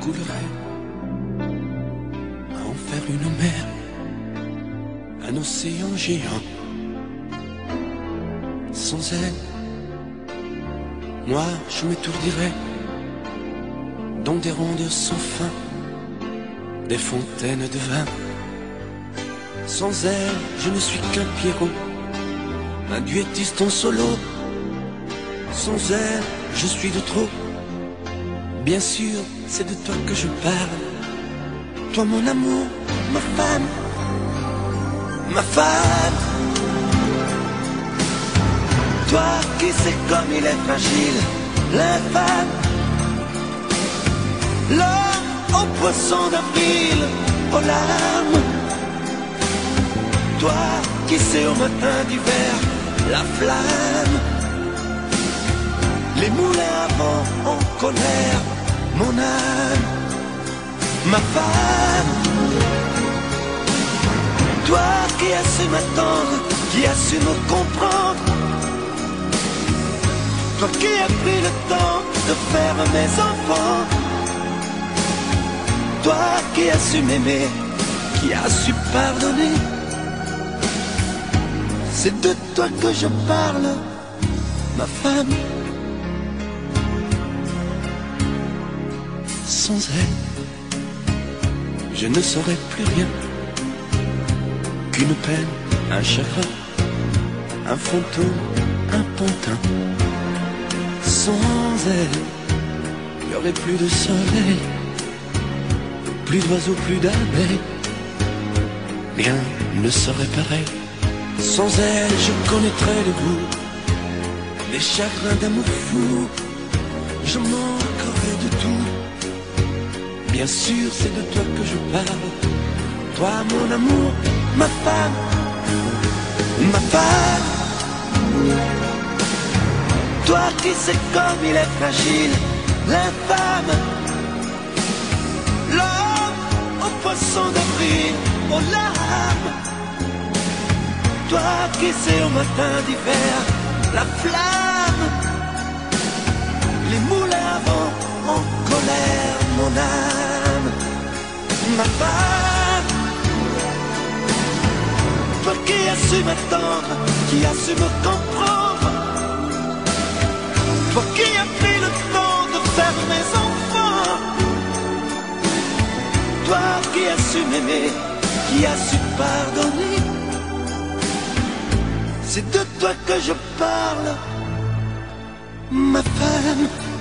coulerait à en faire une mer, un océan géant. Sans elle, moi je m'étourdirais dans des rondes sans fin, des fontaines de vin. Sans elle, je ne suis qu'un Pierrot, un duettiste en solo. Sans elle, je suis de trop. Bien sûr, c'est de toi que je parle. Toi mon amour, ma femme, ma femme. Toi qui sais comme il est fragile, l'infâme, l'homme au poisson d'avril, aux larmes. Toi qui sais au matin d'hiver, la flamme, les moulins à vent en colère, mon âme, ma femme. Toi qui as su m'attendre, qui as su me comprendre, toi qui as pris le temps de faire mes enfants, toi qui as su m'aimer, qui as su pardonner, c'est de toi que je parle, ma femme. Sans elle, je ne saurais plus rien qu'une peine, un chagrin, un fantôme, un pantin. Sans elle, il n'y aurait plus de soleil, plus d'oiseaux, plus d'abeilles, rien ne serait pareil. Sans elle, je connaîtrais le goût des chagrins d'amour fou, je manquerais de tout. Bien sûr, c'est de toi que je parle, toi mon amour, ma femme, ma femme. Toi qui sais comme il est fragile, l'infâme, l'homme au poisson d'avril, aux larmes. Toi qui sais au matin d'hiver, la flamme, les moulins à vent en colère, mon âme, ma femme. Toi qui as su m'attendre, qui as su me comprendre, toi qui as pris le temps de faire mes enfants, toi qui as su m'aimer, qui as su pardonner, c'est de toi que je parle, ma femme.